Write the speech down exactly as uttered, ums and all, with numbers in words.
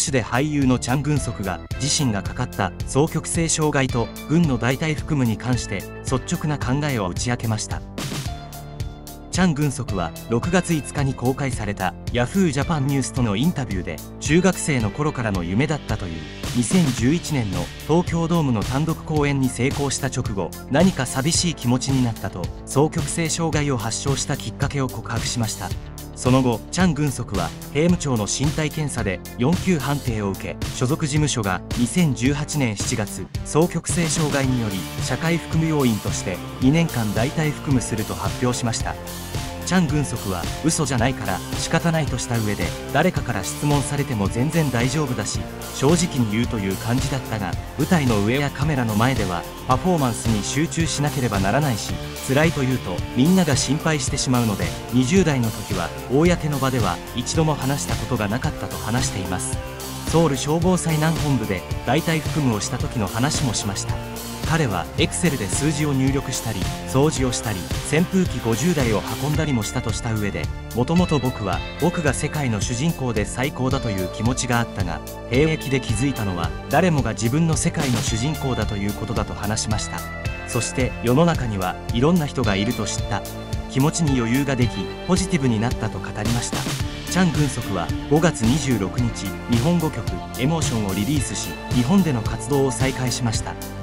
手で俳優のチャン・グンソクが自身がかかった双極性障害と軍の大腿腹部に関して率直な考えを打ち明けました。チャン・グンソクはろくがついつかに公開されたヤフージャパンニュースとのインタビューで、中学生の頃からの夢だったというにせんじゅういちねんの東京ドームの単独公演に成功した直後、何か寂しい気持ちになったと双極性障害を発症したきっかけを告白しました。その後、チャン・グンソクは兵務庁の身体検査でよん級判定を受け、所属事務所がにせんじゅうはちねんしちがつ双極性障害により社会服務要員としてにねんかん大腿服務すると発表しました。チャン・グンソクは嘘じゃないから仕方ないとした上で、誰かから質問されても全然大丈夫だし正直に言うという感じだったが、舞台の上やカメラの前ではパフォーマンスに集中しなければならないし、辛いと言うとみんなが心配してしまうので、にじゅうだいの時は公の場では一度も話したことがなかったと話しています。ソウル消防災難本部で大腿腹務をした時の話もしました。彼はエクセルで数字を入力したり掃除をしたり扇風機ごじゅうだいを運んだりもしたとした上で、もともと僕は僕が世界の主人公で最高だという気持ちがあったが、兵役で気づいたのは誰もが自分の世界の主人公だということだと話しました。そして世の中にはいろんな人がいると知った。気持ちに余裕ができポジティブになったと語りました。チャン・グンソクはごがつにじゅうろくにち日本語曲「エモーション」をリリースし、日本での活動を再開しました。